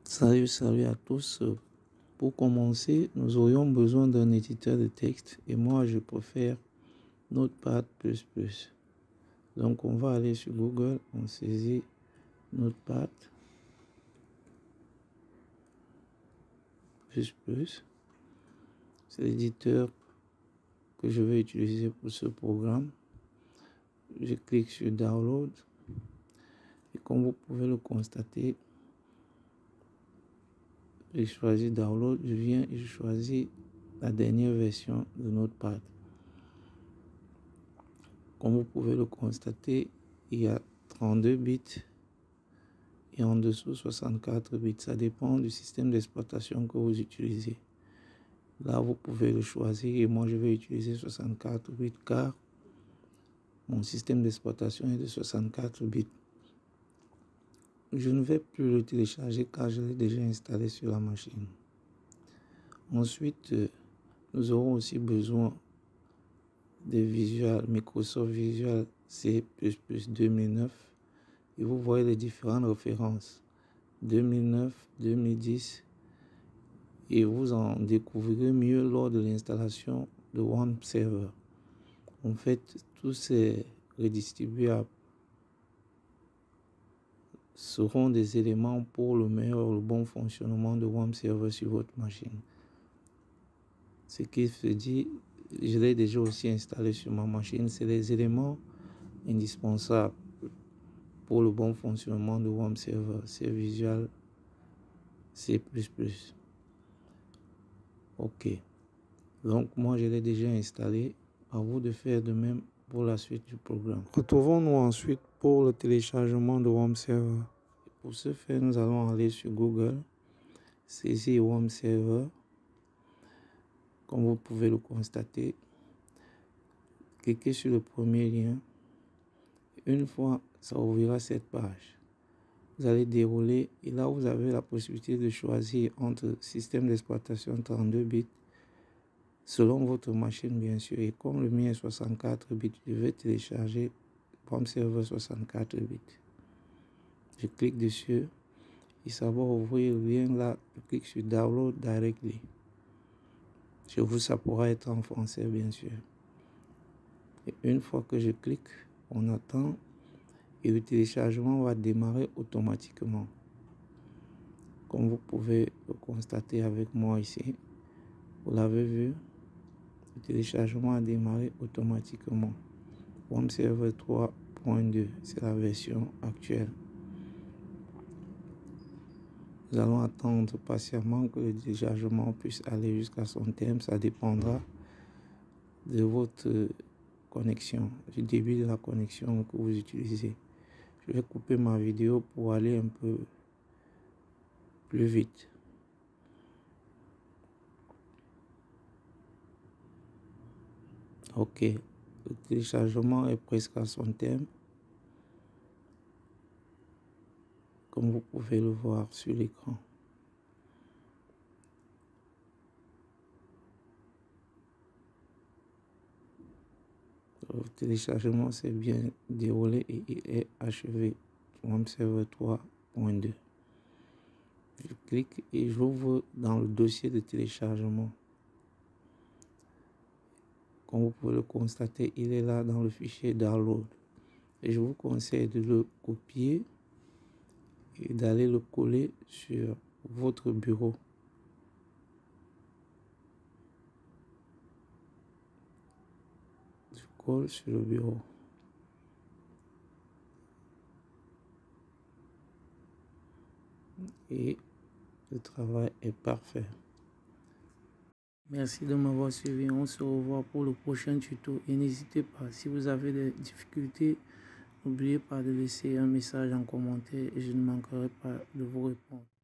Salut à tous. Pour commencer, nous aurions besoin d'un éditeur de texte et moi je préfère Notepad++. Donc on va aller sur Google, on saisit Notepad++. C'est l'éditeur que je vais utiliser pour ce programme. Je clique sur Download et comme vous pouvez le constater, j'ai choisi Download, je viens et je choisis la dernière version de Notepad. Comme vous pouvez le constater, il y a 32 bits et en dessous 64 bits. Ça dépend du système d'exploitation que vous utilisez. Là, vous pouvez le choisir et moi, je vais utiliser 64 bits car mon système d'exploitation est de 64 bits. Je ne vais plus le télécharger car je l'ai déjà installé sur la machine. Ensuite, nous aurons aussi besoin de Visual, Microsoft Visual C++ 2009 et vous voyez les différentes références 2009, 2010 et vous en découvrirez mieux lors de l'installation de WAMP Server. En fait, tous ces redistribuables seront des éléments pour le meilleur, le bon fonctionnement de WAMP Server sur votre machine. Ce qui se dit, je l'ai déjà aussi installé sur ma machine, c'est les éléments indispensables pour le bon fonctionnement de WAMP Server, c'est Visual C++. Ok, donc moi je l'ai déjà installé, à vous de faire de même pour la suite du programme. Retrouvons-nous ensuite pour le téléchargement de WAMP Server. Pour ce faire, nous allons aller sur Google, saisir WAMP Server. Comme vous pouvez le constater, cliquez sur le premier lien. Une fois, ça ouvrira cette page. Vous allez dérouler et là, vous avez la possibilité de choisir entre système d'exploitation 32 bits, selon votre machine bien sûr. Et comme le mien est 64 bits, je vais télécharger WAMP Server 64 bits. Je clique dessus et ça va ouvrir le lien là. Je clique sur Download Directly. Chez vous, ça pourra être en français bien sûr. Et une fois que je clique, on attend et le téléchargement va démarrer automatiquement. Comme vous pouvez le constater avec moi ici, vous l'avez vu, le téléchargement a démarré automatiquement. WAMP Server 3.2, c'est la version actuelle. Nous allons attendre patiemment que le téléchargement puisse aller jusqu'à son terme. Ça dépendra de votre connexion, du début de la connexion que vous utilisez. Je vais couper ma vidéo pour aller un peu plus vite. Ok, le téléchargement est presque à son terme. Comme vous pouvez le voir sur l'écran. Le téléchargement s'est bien déroulé et il est achevé. WAMP Server 3.2. Je clique et j'ouvre dans le dossier de téléchargement. Comme vous pouvez le constater, il est là dans le fichier download. Et je vous conseille de le copier et d'aller le coller sur votre bureau. Je colle sur le bureau. Et le travail est parfait. Merci de m'avoir suivi. On se revoit pour le prochain tuto. Et n'hésitez pas, si vous avez des difficultés, n'oubliez pas de laisser un message en commentaire et je ne manquerai pas de vous répondre.